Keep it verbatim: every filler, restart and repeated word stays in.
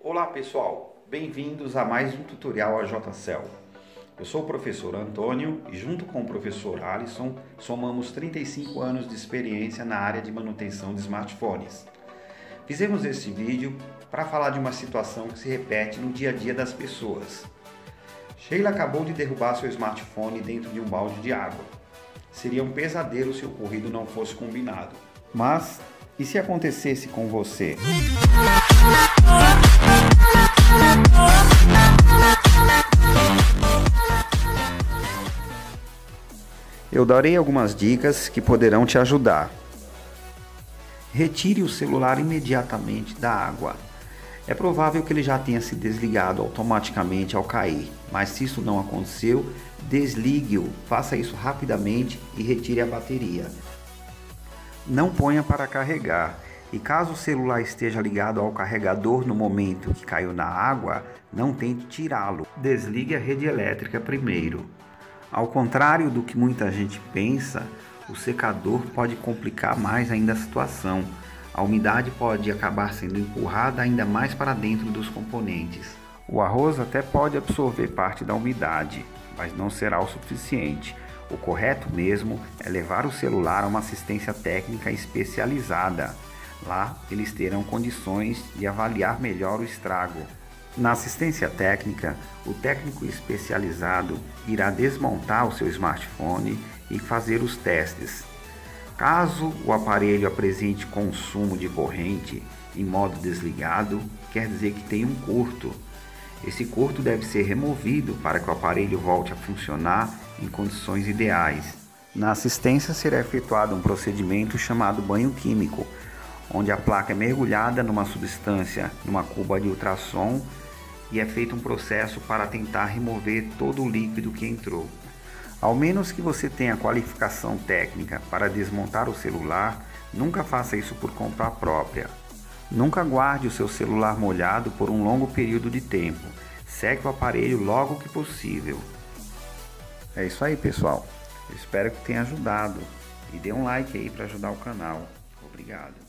Olá pessoal, bem-vindos a mais um tutorial A J Cell. Eu sou o professor Antônio e junto com o professor Alisson somamos trinta e cinco anos de experiência na área de manutenção de smartphones. Fizemos este vídeo para falar de uma situação que se repete no dia a dia das pessoas. Sheila acabou de derrubar seu smartphone dentro de um balde de água. Seria um pesadelo se o ocorrido não fosse combinado. Mas, e se acontecesse com você? Eu darei algumas dicas que poderão te ajudar. Retire o celular imediatamente da água. É provável que ele já tenha se desligado automaticamente ao cair, mas se isso não aconteceu, desligue-o, faça isso rapidamente e retire a bateria. Não ponha para carregar, e caso o celular esteja ligado ao carregador no momento que caiu na água, não tente tirá-lo. Desligue a rede elétrica primeiro. Ao contrário do que muita gente pensa, o secador pode complicar mais ainda a situação. A umidade pode acabar sendo empurrada ainda mais para dentro dos componentes. O arroz até pode absorver parte da umidade, mas não será o suficiente. O correto mesmo é levar o celular a uma assistência técnica especializada. Lá, eles terão condições de avaliar melhor o estrago. Na assistência técnica, o técnico especializado irá desmontar o seu smartphone e fazer os testes. Caso o aparelho apresente consumo de corrente em modo desligado, quer dizer que tem um curto. Esse curto deve ser removido para que o aparelho volte a funcionar em condições ideais. Na assistência será efetuado um procedimento chamado banho químico, onde a placa é mergulhada numa substância, numa cuba de ultrassom, e é feito um processo para tentar remover todo o líquido que entrou. Ao menos que você tenha qualificação técnica para desmontar o celular, nunca faça isso por conta própria. Nunca guarde o seu celular molhado por um longo período de tempo. Seque o aparelho logo que possível. É isso aí, pessoal. Eu espero que tenha ajudado. E dê um like aí para ajudar o canal. Obrigado.